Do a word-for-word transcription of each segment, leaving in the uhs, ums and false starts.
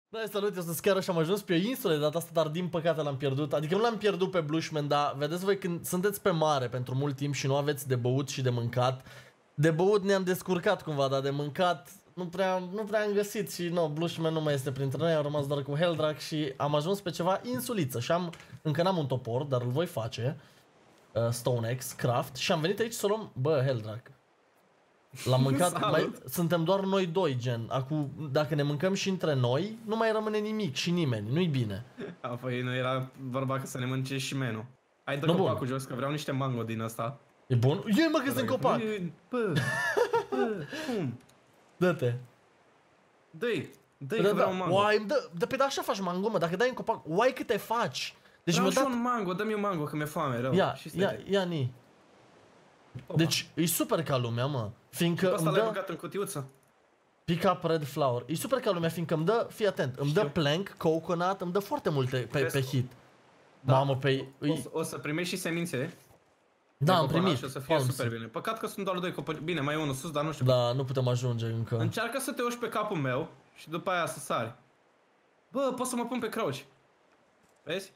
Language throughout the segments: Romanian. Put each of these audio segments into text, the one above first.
Da, salut, eu sunt Schiară și am ajuns pe o insulă de data asta, dar din păcate l-am pierdut. Adică nu l-am pierdut pe Blushman, dar vedeți voi când sunteți pe mare pentru mult timp și nu aveți de băut și de mâncat. De băut ne-am descurcat cumva, dar de mâncat nu prea, nu prea am găsit și no, Blushman nu mai este printre noi, am rămas doar cu Heldrack și am ajuns pe ceva insuliță și am, încă n-am un topor, dar îl voi face. Uh, Stone Axe, Craft și am venit aici să luăm, bă, Heldrack. L-am mâncat, mai, suntem doar noi doi, gen. Acum, dacă ne mâncăm și între noi, nu mai rămâne nimic și nimeni, nu-i bine. A, păi nu era vorba că să ne mănânce și menu. Hai, dă no, copacul jos, că vreau niște mango din asta. E bun? Eu mă găsesc în copac. Bă, bă, cum? Dă-te. Dă-i, dă-i da, că vreau da. mango. Uai, dă, dă, pe da așa faci mango, mă, dacă dai în copac, uai câte faci. Deci vreau mi-a dat... dat... un mango, dă-mi un mango, că mi-e foame rău. Ia, și ia, ia, ni. Opa. Deci, e super ca lumea, mă. Fiindcă asta îmi l-ai dă... băgat în cutiuță? Pick up red flower. E super ca lumea, fiindcă îmi dă, fii atent, îmi dă plank, coconut, îmi dă foarte multe pe, pe hit. Da. Mamă, pe... O, să, o să primești și semințe. Da, am primit. Și o să fie Palms. Super bine. Păcat că sunt doar doi copaci. Bine, mai e unul sus, dar nu știu. Da, nu putem ajunge încă. Încearcă să te uși pe capul meu și după aia să sari. Bă, pot să mă pun pe crouch. Vezi?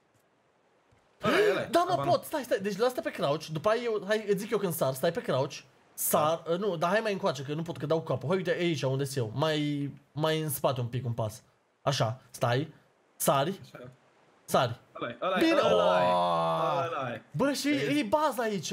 Ăla, ăla, da, mă, Aba pot, stai, stai, deci lasă pe crouch, după aia eu, hai, îți zic eu când sar, stai pe crouch, sar, da. Nu, dar hai mai încoace, că nu pot, că dau cu capul, hai, uite, aici, unde sunt eu, mai, mai în spate un pic, un pas, așa, stai, sari, așa. Sari. Ăla-i, ăla-i, bine, ăla-i, ăla-i. Bă, și e, e baza aici.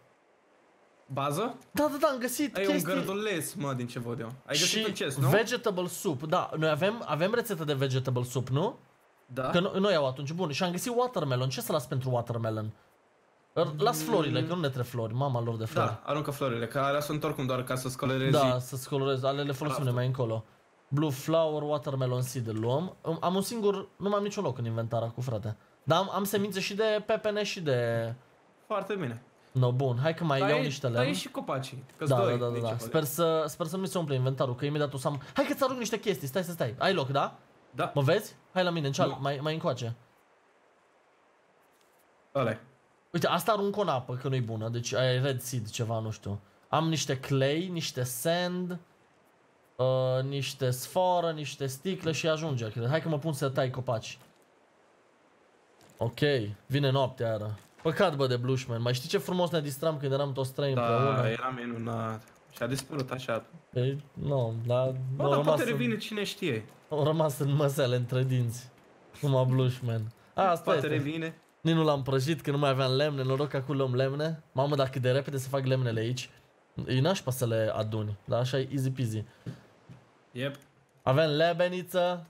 Bază? Da, da, da, am găsit ai chestii. un gărduleț, mă, din ce văd eu. Ai și găsit un chest, nu? vegetable soup, da, noi avem, avem rețetă de vegetable soup, nu? Da. Că nu, noi au atunci, bun, și am găsit watermelon, ce să las pentru watermelon? Las florile, că nu ne trebuie flori, mama lor de flori. Da, aruncă florile, că alea sunt oricum doar ca să-ți colorezi. Da, să-ți colorezi, alea le folosim mai încolo. Blue flower, watermelon seed îl luăm. Am un singur, nu mai am niciun loc în inventar acum, frate. Dar am, am semințe și de pepene și de... Foarte bine. No, bun, hai că mai dai, iau niște lemn. Dai și copacii, că da, doi, da, da, da. Sper să, sper să nu mi se umple inventarul, că imediat o să am... Hai că-ți arunc niște chestii, stai să stai. Ai loc, da? Da. Mă vezi? Hai la mine, în ceal, no. mai, mai încoace. Ăla-i. Uite, asta arunc în apă, că nu-i bună, deci ai red seed ceva, nu știu. Am niște clay, niște sand, uh, niște sforă, niște sticle și ajunge, cred. Hai că mă pun să tai copaci. Ok, vine noaptea iară. Păcat, bă, de Blushman. Mai știi ce frumos ne distram când eram toți trei da, împreună? Da, era minunat. Și a dispărut așa. Păi, nu, dar... Bă, dar poate revine cine știe. Au rămas în măsele între dinți. Numai Blushman. Asta poate este. revine. Nici nu l-am prăjit, că nu mai aveam lemne. Noroc că acum luăm lemne. Mamă, dacă de repede se fac lemnele aici, e nașpa să le aduni. Dar așa e easy peasy. Yep. Avem lebeniță.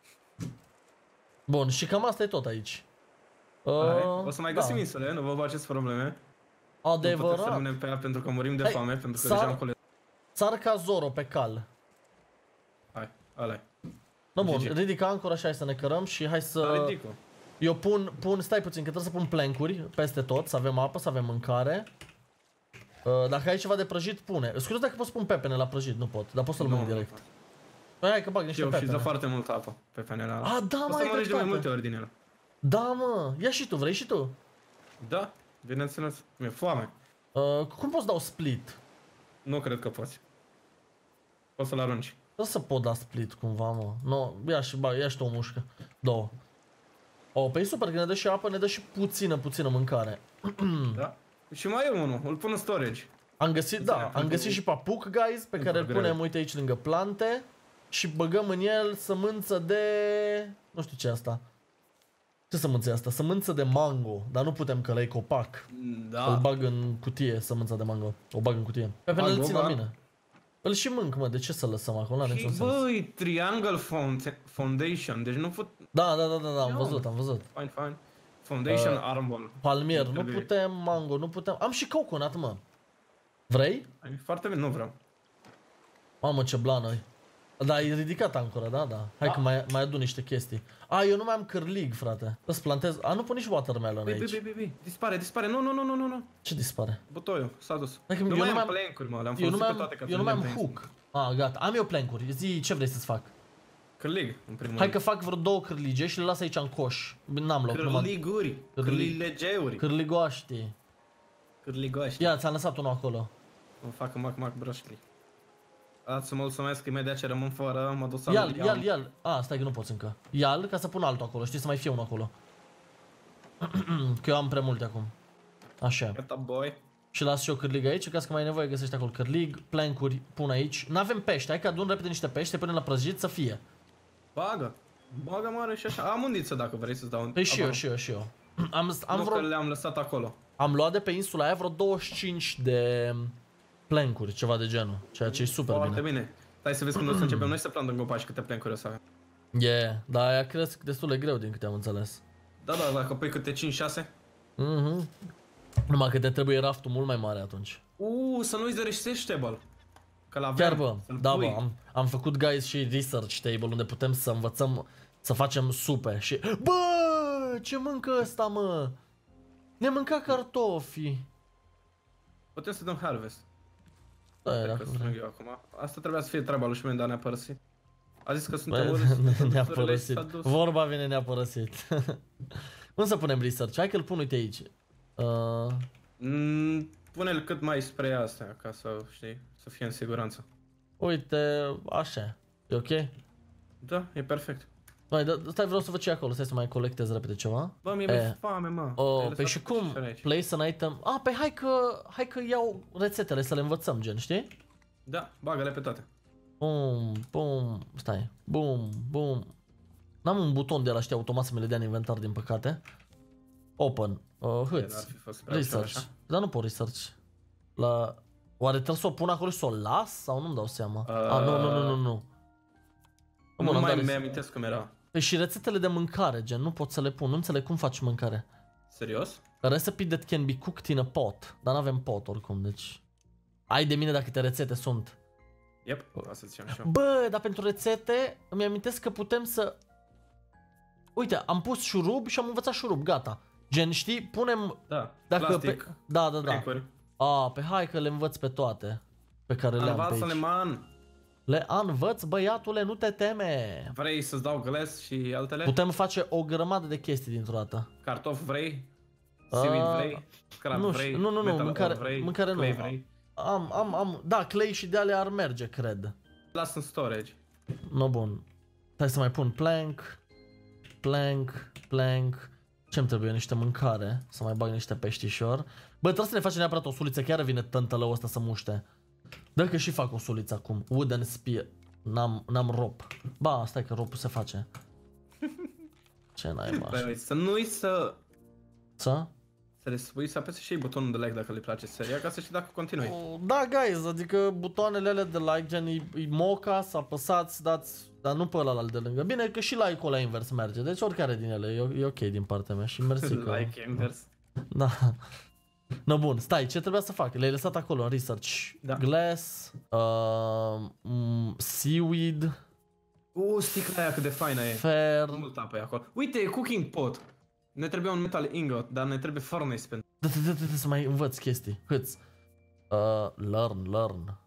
Bun, și cam asta e tot aici. Uh, o să mai găsim da. insule, nu vă faceți probleme. Adevărat. Nu putem să rămânem pe ea pentru că murim de Hai, foame, pentru că sar, deja am colet. Sar ca Zoro pe cal. Hai, ăla-i. No, bun, ridică ancora și hai să ne cărăm și hai să... Da, ridică. Eu pun, pun, stai puțin, că trebuie să pun plancuri peste tot, să avem apă, să avem mâncare. Uh, dacă ai ceva de prăjit, pune. Scuze dacă pot să pun pepene la prăjit, nu pot, dar pot să-l mănânc direct. Hai, hai că bag niște eu pepene. Eu și dă foarte multă apă pepenele alea. Ah, da, o să mănânci de mai multe ori din ele. Da, mă, ia și tu, vrei și tu? Da, bineînțeles, mi-e foame. Uh, cum poți dau split? Nu cred că poți. Poți să-l arunci. Da să pot da split cumva, mă. No, ia și, bag, ia și tu o mușcă. Două. Oh, pe e super, că ne dă și apă, ne dă și puțină, puțină mâncare. Da. Și mai e unul, îl pun în storage. Am găsit, puțină, da, am găsit și papuc, guys, pe care îl punem, uite aici lângă plante. Și băgăm în el sămânță de... Nu știu ce e asta. Ce sămânță e asta? Sămânță de mango, dar nu putem că ăla-i copac. Da. Îl bag în cutie, sămânța de mango. O bag în cutie. Pe pene îl țin la mine. Îl și mânc, mă, de ce să lăsăm acolo? N-are niciun sens. Băi, Triangle Foundation, deci nu pot... Da, da, da, da, da, am văzut, am văzut. Fine, fine. Foundation uh, Armor. Palmier, nu putem, mango, nu putem. Am și coconut, mă. Vrei? Foarte bine, nu vreau. Mamă, ce blană-i. Da, e ridicat ancora, da, da. Hai da. Că mai, mai adun niște chestii. A, eu nu mai am cârlig, frate. Îți plantez... A, nu pun nici watermelon băi, aici. Băi, băi, băi, dispare, dispare. Nu, nu, nu, nu, nu. Ce dispare? Butoiul, s-a dus. Hai, nu eu mai nu am am plancuri, mă, le-am eu folosit nu pe am, toate ca eu nu mai am hook. A, gata. Am eu plancuri. Zi ce vrei să-ți fac. Cârlig, în primul Hai că fac vreo două cârlige și le las aici în coș. N-am loc. Cârliguri, cârligeuri. Ați să mă mulțumesc că imediat ce rămân fără, mă duc să Ia-l, ia-l, ia-l. A, stai că nu poți încă. Ia-l ca să pun altul acolo, știi, să mai fie unul acolo. Că eu am prea multe acum. Așa. Gata, boy. Și las și eu cârlig aici, ca să mai ai nevoie găsești acolo cârlig, plancuri, pun aici. N-avem pește, hai că adun repede niște pește, te punem la prăjit să fie. Bagă. Bagă mare și așa. Am undiță dacă vrei să-ți dau un... Păi și eu, și eu, și eu. Am, am, nu vreo... că le-am lăsat acolo. am luat de pe insula aia vreo douăzeci și cinci de plancuri, ceva de genul, ceea ce e super Foarte bine. bine. Stai să vezi când o să începem noi să plantăm copaci câte plancuri o să avem. Yeah, dar aia cresc destul de greu din câte am înțeles. Da, da, dacă pui câte cinci șase. Mhm. Numai că te trebuie raftul mult mai mare atunci. Uuu, să nu uiți de research table. Că l-avem. Chiar bă, să-l da pui. bă, am, am făcut guys și research table unde putem să învățăm să facem supe și... Bă, ce mâncă ăsta mă? Ne mânca cartofi. Putem să dăm harvest. Da, Dacă dacă strâng vrei. eu acum. Asta trebuia să fie treaba lui Șumen, dar ne-a părăsit. A zis că Bă, suntem urâți. ne-a s-a părăsit. dus. Vorba vine, ne-a părăsit. Unde să punem research? Hai că-l pun, uite aici. Uh, Mm, pune-l cât mai spre astea, ca să știi, să fie în siguranță. uite, așa. E ok? Da, e perfect. Mai, da, stai, vreau să văd ce e acolo, stai să mai colectez repede ceva. Bă, mie E. mi-e foame, mă. Oh, Ai păi lăsat și cum? aici. Place an item. Ah, păi hai că, hai că iau rețetele să le învățăm, gen, știi? Da, bagă-le pe toate. Bum, bum, stai. Bum, bum. N-am un buton de la, știi, automat să mi le dea în inventar, din păcate. Open. Uh, N-ar hâț. fi fost prea ușor Research. așa. Dar nu pot research. La... Oare trebuie să o pun acolo și să o las? Sau nu-mi dau seama? Uh, Ah, nu, nu, nu, nu, nu. Nu Bun, am mai dat res- mi-amintesc cum era. Păi și rețetele de mâncare, gen, nu pot să le pun. Nu înțeleg cum faci mâncare. Serios? A recipe that can be cooked in a pot. Dar n-avem pot oricum, deci... Ai de mine dacă câte rețete sunt. Yep, o să ziceam și eu. Bă, dar pentru rețete îmi amintesc că putem să... Uite, am pus șurub și am învățat șurub, gata. Gen, știi, punem... Da, Dacă plastic, pe... Da, da, da. plancuri. A, pe hai că le învăț pe toate. Pe care le am pe Învață-le, aici. man. Le învăț, băiatule, nu te teme. Vrei să-ți dau gles și altele? Putem face o grămadă de chestii dintr-o dată. Cartof vrei? A, Seaweed vrei? Crab nu vrei? știu, nu, nu, nu, Metal mâncare- ore vrei? mâncare nu. Clay vrei? Am, am, am... Da, clay și de ale ar merge, cred. Las în storage. No, bun. Hai să mai pun plank, plank, plank. Ce-mi trebuie? Niște mâncare. Să mai bag niște peștișor. Bă, trebuie să ne facem neapărat o suliță. Chiar vine tântălăul ăsta să muște. Dă că și fac o suliță acum. Wooden spear. N-am, n-am rop. Ba, stai că ropul se face. Ce naiba Băi, așa. uite, să nu uiți să... Să? Să le spui, să apese și ei butonul de like dacă le place seria, ca să știi dacă continui. Da, guys, adică butoanele alea de like, gen, e, e moca, să apăsați, dați, dar nu pe ăla de lângă. Bine că și like-ul ăla invers merge, deci oricare din ele, e, e ok din partea mea și mersi că... Like invers. Da. No, bun, stai, ce trebuia să fac? Le-ai lăsat acolo în research. Da. Glass, uh, mm, seaweed, Uuu, sticla aia cât de faină e. fer... Mult apă e acolo. Uite, cooking pot. Ne trebuie un metal ingot, dar ne trebuie furnace pentru... Da, da, da, da, să mai învăț chestii. Câți? Uh, learn, learn.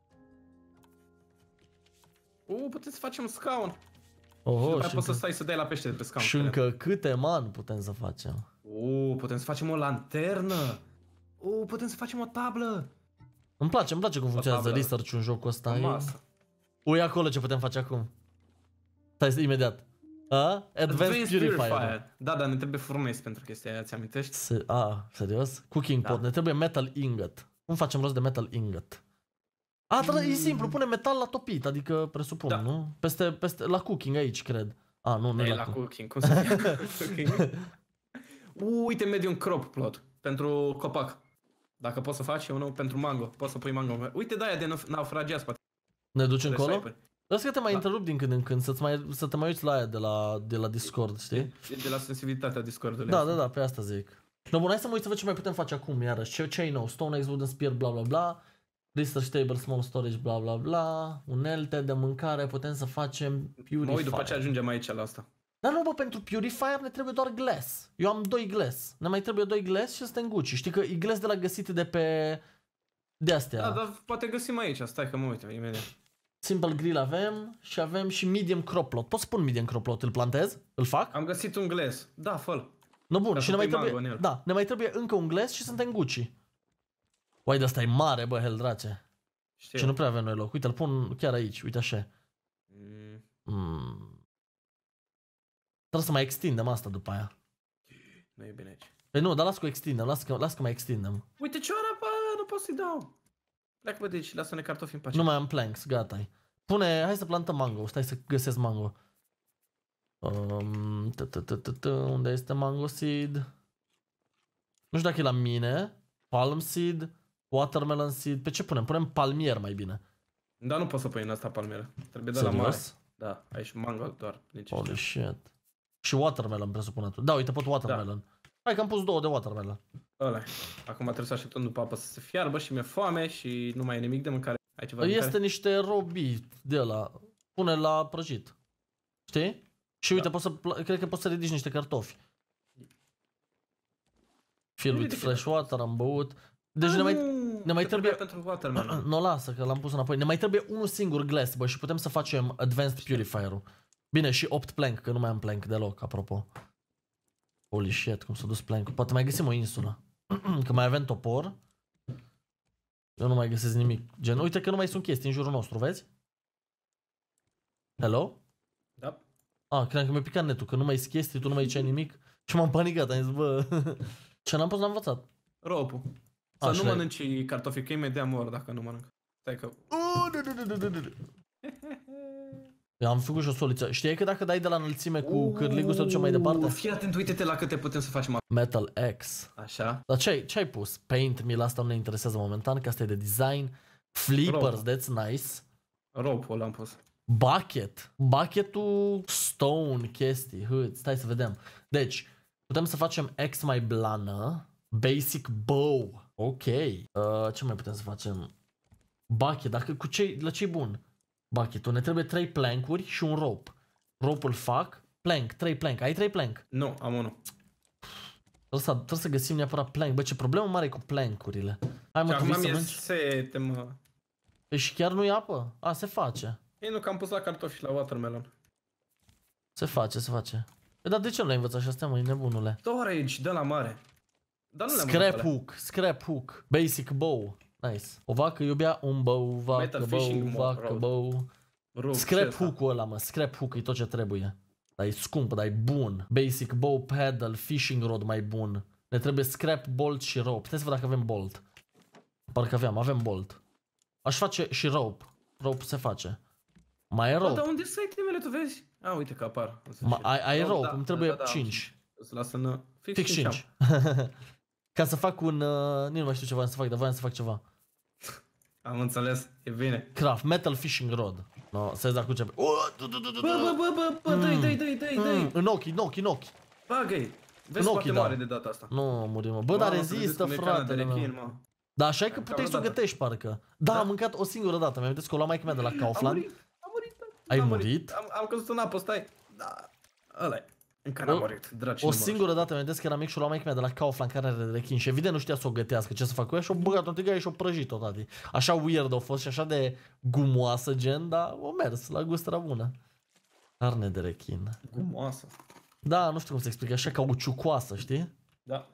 Uuu, putem să facem un scaun. Și Oho, după aia și, poți să încă, stai să dai la pește de pe scaun. și încă câte man putem să facem? Uuu, putem să facem o lanternă. Uuu, putem să facem o tablă. Îmi place, îmi place cum funcționează tablă. research-ul în jocul ăsta. O E... masă. Ui, acolo ce putem face acum. Stai, imediat. A? Advanced Purifier. Da, dar ne trebuie furnace pentru chestia aia, ți-amintești? Se... A, serios? Cooking Da. pot. Ne trebuie metal ingot. Cum facem rost de metal ingot? A, mm. E simplu, pune metal la topit, adică presupun, Da. nu? Peste, peste, la cooking aici, cred. A, nu, nu E e la la cooking. cooking, cum să fie cooking? Uuu, uite medium crop plot pentru copac. Dacă poți să faci unul pentru mango, poți să pui mango. Uite de aia de naf- naufragiați, poate. Ne ducem Trebuie să încolo? ai pe- Las că te mai Da. întrerup din când în când, să, mai, să te mai uiți la aia de la, de la Discord, știi? E de la sensibilitatea Discord-ului. Da, da, da, pe asta zic. No, bun, hai să mă uit să văd ce mai putem face acum, iarăși. Ce, ce e nou? Stone Axe, Wooden Spear, bla bla bla. Research Table, Small Storage, bla bla bla. Unelte de mâncare, putem să facem Purifier. Mă uit după ce ajungem aici la asta. Dar nu, bă, pentru Purifier ne trebuie doar glass. Eu am doi glass. Ne mai trebuie doi glass și suntem Gucci. Știi că e glass de la găsite de pe... De astea. Da, dar poate găsim aici, stai că mă uit imediat. Simple Grill avem și avem și Medium Crop Plot. Pot să pun Medium Crop Plot, îl plantez? Îl fac? Am găsit un glass. Da, fă-l. No, bun, Ca și să ne mai pui trebuie... mango în el. Da, ne mai trebuie încă un glass și suntem Gucci. Uai, de asta e mare, bă, hel drace. Știu. Și nu prea avem noi loc. Uite, îl pun chiar aici, uite așa. Mm. Mm. Trebuie să mai extindem asta după aia. Nu e bine aici. Păi nu, dar las că o extindem, las că, las că mai extindem. Uite ciorapa, nu pot să-i dau. Pleacă pe de aici, lasă-ne cartofi în pace. Nu mai am planks, gata-i. Pune, hai să plantăm mango, stai să găsesc mango. Um, unde este mango seed? Nu știu dacă e la mine. Palm seed, watermelon seed. Pe ce punem? Punem palmier mai bine. Da, nu pot să pui în asta palmieră. Trebuie de la mare. Serios? Da, aici mango doar. Nici Holy shit. Și watermelon presupun atunci. Da, uite, pot watermelon. Da. Hai că am pus două de watermelon. Ăla. Acum trebuie să așteptăm după apă să se fiarbă și mi-e foame și nu mai e nimic de mâncare. Ai ceva de Este mâncare? niște robii de ăla. Pune la prăjit. Știi? Și uite, Da. poți să, cred că poți să ridici niște cartofi. Fill Nu with ridic fresh cartofi. water, am băut. Deci ne mai, ne mai trebuie... pentru watermelon. Nu, lasă că l-am pus înapoi. Ne mai trebuie unul singur glass, bă, și putem să facem Advanced Purifier-ul. Bine, și opt plank, că nu mai am plank deloc, apropo. Holy shit, cum s-a dus plank. Poate mai găsim o insulă. Că mai avem topor. Eu nu mai găsesc nimic. Gen, uite că nu mai sunt chestii în jurul nostru, vezi? Hello? Da. Ah, credeam că mi-a picat netul, că nu mai sunt chestii, tu nu mai ziceai nimic. Și m-am panicat, am zis, bă... Ce n-am pus, l-am învățat. Ropul. Să Așa nu e. mănânci cartofi, că imediat mor dacă nu mănânc. Stai că... Uh, du, du, du, du, du, du. Eu am făcut și o soluție. Știai că dacă dai de la înălțime cu cârligul se duce mai departe? Fii atent, uite-te la câte putem să facem. Metal X. Așa. Dar ce ai, ce ai pus? Paint, mi asta nu ne interesează momentan, că asta e de design. Flippers, Rob. that's nice. Ropul l-am pus. Bucket. Bucketul stone, chestii, hât, stai să vedem. Deci, putem să facem X mai blană. Basic bow. Ok. Uh, ce mai putem să facem? Bucket, dacă cu ce, la ce bun? Bucketul, ne trebuie trei plankuri și un rope. Rope-ul fac. Plank, trei plank. Ai trei plank? Nu, am unul. Trebuie să, trebuie să găsim neapărat plank. Bă, ce problemă mare e cu plankurile. Hai mă, Și tu acum vii să mi-e mănânci? sete, mă. Păi și chiar nu-i apă? A, se face. Ei, nu, că am pus la cartofi și la watermelon. Se face, se face. Păi, dar de ce nu l-ai învățat și astea, măi, nebunule? Storage, de la mare. Dar nu le-am Scrap văzut alea. hook, scrap hook. Basic bow. Nice. O vacă iubea un bow, vacă Metal bow, fishing vacă rod. bow. Rug, Scrap ce hook-ul ăla, mă, scrap hook e tot ce trebuie. Dar e scump, dar e bun. Basic bow, paddle, fishing rod mai bun. Ne trebuie scrap, bolt și rope. Puteți să văd dacă avem bolt. Parcă aveam, avem bolt. Aș face și rope. Rope se face. Mai e Bă, dar rope. unde sunt itemele, tu vezi? A, uite că apar. în Ma, sfârșit. ai, ai Oh, rope, da, îmi trebuie da, da, am cinci. și- Îți lasă în... Fix, Fix cinci. cinci. Ca să fac un... Uh, nici nu mai știu ce voiam să fac, dar voiam să fac ceva. Am, am înțeles, e bine. Craft, metal fishing rod. No, să vezi dacă ce... Uh, du, du, du, du, Bă, bă, du. bă, bă, bă, dă-i, dă-i, dă-i, dă-i, Mm, dă-i. în ochi, în ochi, în ochi. Bagă-i. Vezi, În poate ochii, moare da. de data asta. Nu, murim, mă. Bă, dar Mamă, să vedeți rezistă, cum e carnea de fratele rechin, meu. mă. Da, așa e că Cam puteai să o odată. gătești, parcă. Da, Da. am mâncat o singură dată. Mi-am că o luam maică mea de la Am Kaufland. murit, am murit. Ai am murit? Am, am căzut în apă, stai. Da, ăla e. Încă n-am O- murit, dragi. O singură dată mi-am că era mic și o luam maică mea de la Kaufland care are de rechin și evident nu știa să o gătească, ce să fac cu ea și o băgat-o în tigaie și o prăjit-o, tati. Așa weird a fost și așa de gumoasă, gen, dar o mers, la gust era bună. Carne de rechin. Gumoasă. Da, nu știu cum să explic, așa cauciucoasă, știi? Da.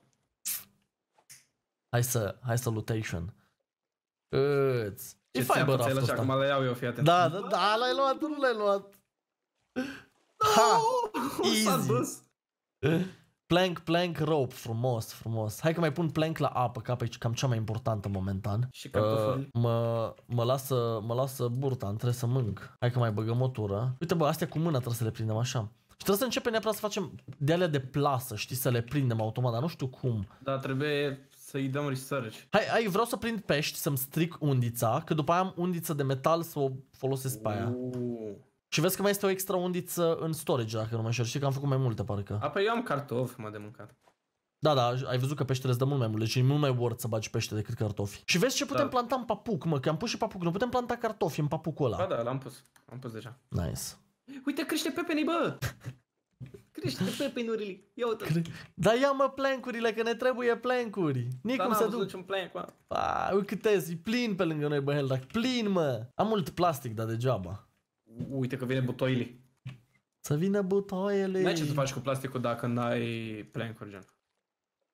Hai să, hai să lutation. Îți. E Ce fiber ți-am raft pus, ăsta. acum le iau eu, fii atent. Da, da, da, l-ai luat, nu l-ai luat. Ha! S-a Easy. dus. Plank, plank, rope, frumos, frumos. Hai că mai pun plank la apă, că apa e cam cea mai importantă momentan. Și cartofurile. Uh, mă, mă, lasă, mă lasă burta, îmi trebuie să mânc. Hai că mai băgăm o tură. Uite bă, astea cu mâna trebuie să le prindem așa. Și trebuie să începem neapărat să facem de alea de plasă, știi, să le prindem automat, dar nu știu cum. Da, trebuie să-i dăm research. Hai, hai, vreau să prind pești, să-mi stric undița, că după aia am undiță de metal să o folosesc pe aia. Uuu. Și vezi că mai este o extra undiță în storage, dacă nu mă înșel. Știi că am făcut mai multe, parcă. A, păi eu am cartofi, mă, de mâncat. Da, da, ai văzut că peștele îți dă mult mai mult, deci e mult mai worth să bagi pește decât cartofi. Și vezi ce putem Da. planta în papuc, mă, că am pus și papuc, nu putem planta cartofi în papucul ăla. Ba da, l-am pus. Am pus deja. Nice. Uite, crește pepenii, bă! Crește pepenurile. Ia uite. Da, ia mă plankurile, că ne trebuie plankuri. Nici Dar cum n-am se văzut duc. niciun plan, mă. A, uite câte e plin pe lângă noi, bă, Heldac, plin, mă. Am mult plastic, dar degeaba. Uite că vine butoile. Să vină butoaiele. N-ai ce să faci cu plasticul dacă n-ai plancuri, gen.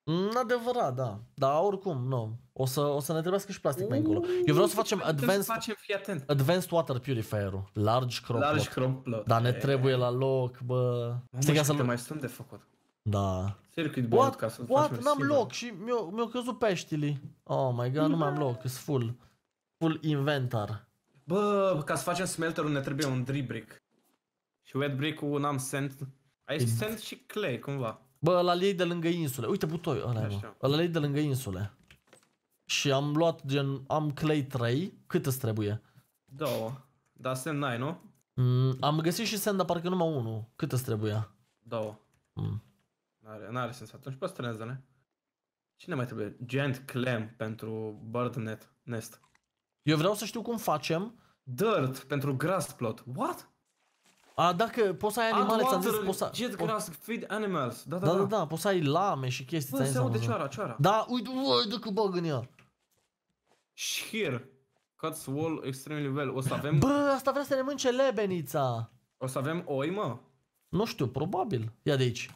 Mm, adevărat, da. Dar oricum, nu. O să, o să ne trebuiască și plastic mai încolo. Eu vreau să facem advanced, să facem, fii atent. advanced water purifier-ul. Large crop Large plot. crop plot. Dar ne E, trebuie la loc, bă. Mamă, ca și să câte mai sunt de făcut. Da. Circuit board What? ca să What? facem N-am silver. loc și mi-au mi căzut peștile. Oh my god, nu mai am loc, e full. Full inventar. Bă, ca să facem smelterul ne trebuie un drip brick. Și wet brick-ul n-am sand. Aici sand și clay, cumva. Bă, ăla iei de lângă insule. Uite butoi ăla, Da, mă. știu. Ăla iei de lângă insule. Și am luat gen, am clay trei. Cât îți trebuie? Două. Dar sand n-ai, nu? Mm, am găsit și sand, dar parcă numai unul. Cât îți trebuia? Două. Mm. N-are, n-are sens atunci, păstrâneză-ne. Cine mai trebuie? Giant clam pentru bird net, nest. Eu vreau să știu cum facem. Dirt pentru grass plot. What? A, dacă poți să ai animale, ți-am zis, Water, poți să... jet po- grass, feed animals. Da, da, Da, da. da, da, poți să ai lame și chestii. Bă, ți-am se zis, aude am cioara, cioara. Da, uite, uite că bag în ea. Shear. Cuts wall extremely well. O să avem, Bă, asta vrea să ne mânce lebenița. o să avem oi, mă. Nu știu, probabil. Ia de aici.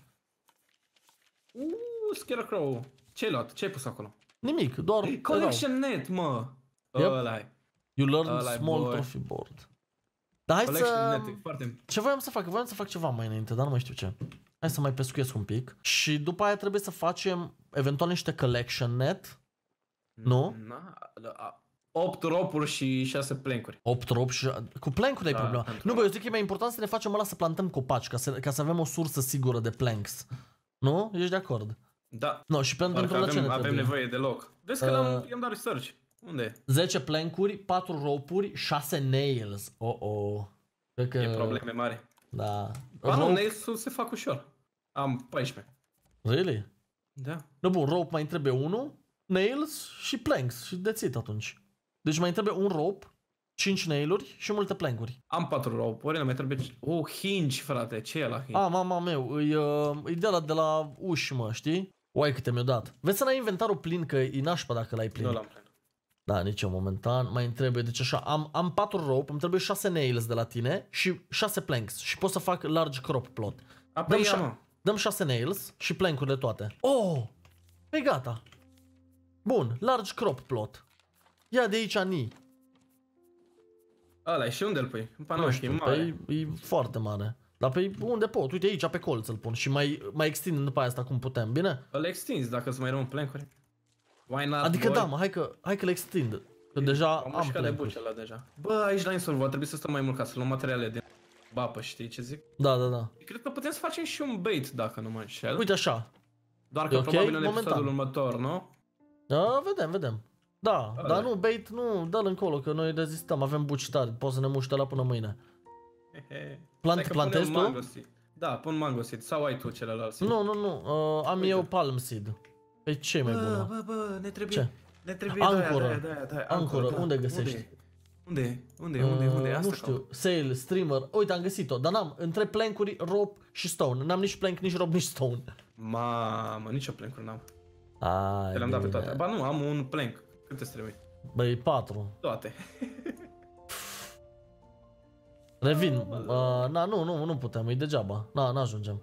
Uuu, scarecrow. Ce-ai luat? Ce-ai pus acolo? Nimic, doar erau. Collection net, mă. Yep. Ăla-i. You learn Ăla-i, small boy. trophy board. Dar hai Collection să... net, e foarte... Ce voiam să fac? Voiam să fac ceva mai înainte, dar nu mai știu ce. Hai să mai pescuiesc un pic. Și după aia trebuie să facem eventual niște collection net. Nu? Na, a- opt ropuri și șase plancuri. opt ropi și... Cu plank-uri ai Da, problema. pentru- Nu, bă, eu zic că e mai important să ne facem ăla să plantăm copaci, ca să, ca să avem o sursă sigură de planks. Nu? Ești de acord? Da. Nu, și pentru, Doar că pentru la ce avem, ne avem trebuie? nevoie de loc. Vezi că Uh, l-am, i-am dat research. Unde e? zece plancuri, patru ropuri, șase nails. Oh, oh. Cred că... E probleme mari. Da. Ba nu, Rope... nails-ul se fac ușor. Am paisprezece. Really? Da. Nu, bun, rope mai îmi trebuie unul, nails și planks și that's it atunci. Deci mai îmi trebuie un rope, cinci nailuri și multe plankuri. Am patru ropuri, nu mai trebuie... Oh, hinge, frate. Ce e la hinge? A, mama meu, e, uh, e de la, de la uși, mă, știi? Uai câte mi-o dat. Vezi să n-ai inventarul plin, că e nașpa dacă l-ai plin. Nu l-am plin. Da, nici eu momentan. Mai îmi trebuie, deci așa, am, am patru rope, îmi trebuie șase nails de la tine și șase planks. Și pot să fac large crop plot. Apoi Dăm, ia, șa- mă. dăm șase nails și plankurile toate. Oh! E gata. Bun, large crop plot. Ia de aici, Ani. Ăla, și unde îl pui? În Nu panoș, e știu, mare. pe, e foarte mare. Dar pe unde pot? Uite aici pe colț îl pun și mai, mai extind după aia asta cum putem, bine? Îl extinzi dacă îți mai rămân plancuri. Why not, Adică boy? da, mă, hai că, hai că le extind. Că deja Am am mușcat de plancuri. buce ăla deja. Bă, aici la insol va trebui să stăm mai mult ca să luăm materiale din bapă, știi ce zic? Da, da, da. Cred că putem să facem și un bait dacă nu mă înșel. Uite așa. Doar că e ok? probabil în Momentan. episodul următor, nu? Da, vedem, vedem. Da, Da, dar da. nu, bait, nu, dă-l încolo, că noi rezistăm, avem buci tari, poți să ne muște la până mâine. Plant, Stai că plantezi punem tu? mango seed. Da, pun mango seed. Sau ai tu celălalt seed? Nu, nu, nu, uh, am Uite. eu palm seed. Pe ce e mai Bă, bună? bă, bă, ne trebuie... Ce? Ne trebuie Ancoră. de-aia, de-aia, de-aia, Ancoră, da. unde găsești? Unde? Unde? Unde? Unde? Uh, Asta nu știu, caut. sail, streamer, uite am găsit-o, dar n-am, între plankuri, rope și stone, n-am nici plank, nici rope, nici stone. Mamă, nicio plank n-am. Ai, Te le-am dat pe bine. toate. Ba nu, am un plank. Cât îți trebuie? Băi, patru. Toate. Revin, uh, na, nu, nu, nu putem, e degeaba, na, n-ajungem.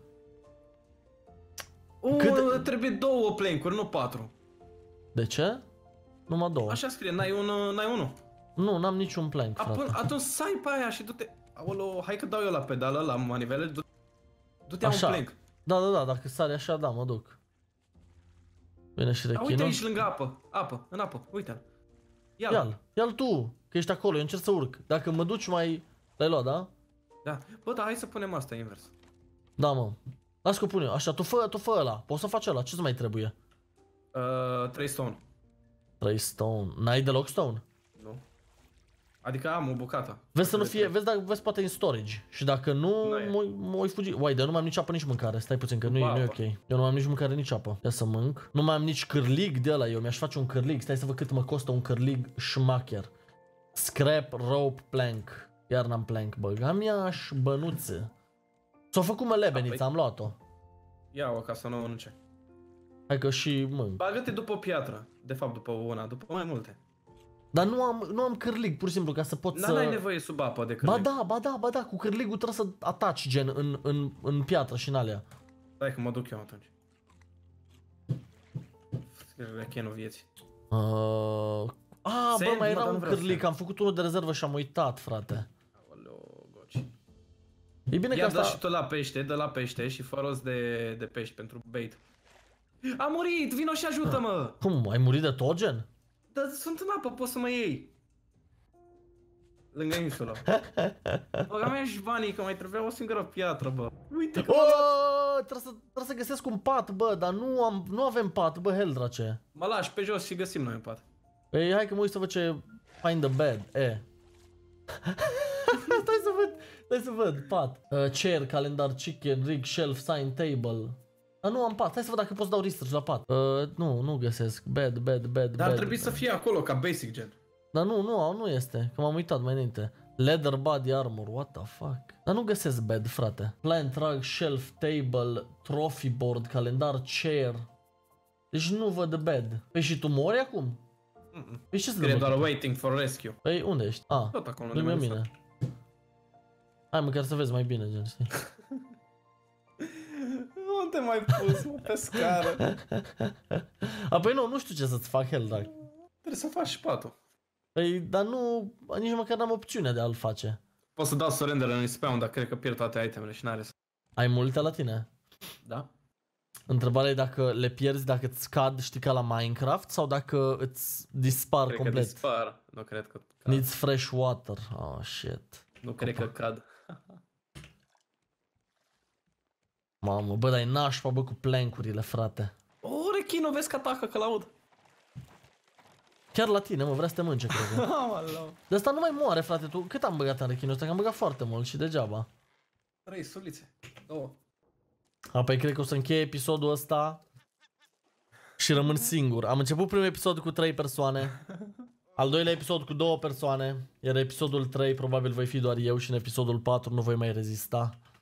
Uh, Cât- trebuie două plank-uri, nu patru. De ce? Numai două. Așa scrie, n-ai unul, n-ai unul. Nu, n-am niciun plank, Apoi, frate. atunci sai pe aia și du-te. Aolo, hai că dau eu la pedală, la manivele, du- du-te a un Așa. plank. Da, da, da, dacă sari așa, da, mă duc. Vine și A, uite rechinul. aici lângă apă, apă, în apă, uite-l. Ia-l. Ia-l, ia-l tu, că ești acolo, eu încerc să urc. Dacă mă duci mai... L-ai luat, da? Da. Bă, dar hai să punem asta invers. Da, mă. Las că o pun eu. Așa, tu fă, tu fă ăla. Poți să faci ăla. Ce-ți mai trebuie? Uh, trei stone. trei stone. N-ai deloc stone? Nu. Adică am o bucată. Vezi să nu fie, vezi dacă vezi poate în storage. Și dacă nu, Nu e. mă voi fugi. Uai, dar nu mai am nici apă, nici mâncare. Stai puțin că nu e, nu e ok. Eu nu mai am nici mâncare, nici apă. Ia să mânc. Nu mai am nici cârlig de ăla. Eu mi-aș face un cârlig. Stai să văd cât mă costă un cârlig șmacher. Scrap, rope, plank. Iar n-am plank, bă. Am iaș bănuțe. S-au făcut mălebenița, am luat-o. Ia-o ca să nu mănânce. Hai că și mânc. Bagă-te după o piatră. De fapt, după una, după mai multe. Dar nu am, nu am cârlig, pur și simplu, ca să pot Dar să... n-ai nevoie sub apă de Ba cârlig. da, ba da, ba da, cu cârligul trebuie să ataci gen în, în, în piatră și în alea. Stai că mă duc eu atunci. Rechenul vieții. Uh... Ah, bă, Sand, mai mă, era dar nu un vreau cârlic, sand. am făcut unul de rezervă și am uitat, frate. Aoleu, goci. E bine că Ia dă asta... și tu la pește, dă la pește și fă rost de, de pești pentru bait. A murit, vino și ajută-mă! Cum, ai murit de tot, gen? Dar sunt în apă, poți să mă iei. Lângă insulă. Băga mea și banii, că mai trebuia o singură piatră, bă. Uite că... Oh, trebuie, să, trebuie să găsesc un pat, bă, dar nu, am, nu avem pat, bă, Heldrace. Mă lași pe jos și găsim noi un pat. Păi hai că mă uit să văd ce... Find the bed, e. Stai să văd, stai să văd, pat. Uh, chair, calendar, chicken, rig, shelf, sign, table. Dar nu am pat, stai să văd dacă pot să dau research la pat. Uh, nu, nu găsesc. Bed, bed, bed, Dar ar bed. trebui să fie acolo, ca basic gen. Dar nu, nu, nu este, că m-am uitat mai înainte. Leather body armor, what the fuck? Dar nu găsesc bed, frate. Plant rug, shelf, table, trophy board, calendar, chair. Deci nu văd de bed. Păi și tu mori acum? Mm-mm. Păi ce să Scrie dăm? doar waiting for rescue. Păi unde ești? Ah, Tot acolo unde lângă m-am mine. Hai măcar să vezi mai bine, gen, știi? Nu te mai pus, mă, pe scară. A, păi nu, nu știu ce să-ți fac, Heldrag. Trebuie să faci și patul. Păi, dar nu, nici măcar n-am opțiunea de a-l face. Pot să dau surrender în spawn, dar cred că pierd toate itemele și n-are să... Ai multe la tine? Da? Întrebarea e dacă le pierzi, dacă îți cad, știi, ca la Minecraft, sau dacă îți dispar Cred complet. că dispar. Nu cred că cad. Needs fresh water. Oh, shit. Nu cred că cad. Mamă, bă, dar e nașpa, bă, cu plank-urile, frate. O, rechinul, vezi că atacă, că l-aud. Chiar la tine, mă, vrea să te mânce, cred că. Aoleu. De asta nu mai moare, frate, tu. Cât am băgat în rechinul ăsta? Că am băgat foarte mult și degeaba. Trei sulițe. Două. A, păi cred că o să încheie episodul ăsta și rămân singur. Am început primul episod cu trei persoane, al doilea episod cu două persoane, iar episodul trei probabil voi fi doar eu și în episodul patru nu voi mai rezista.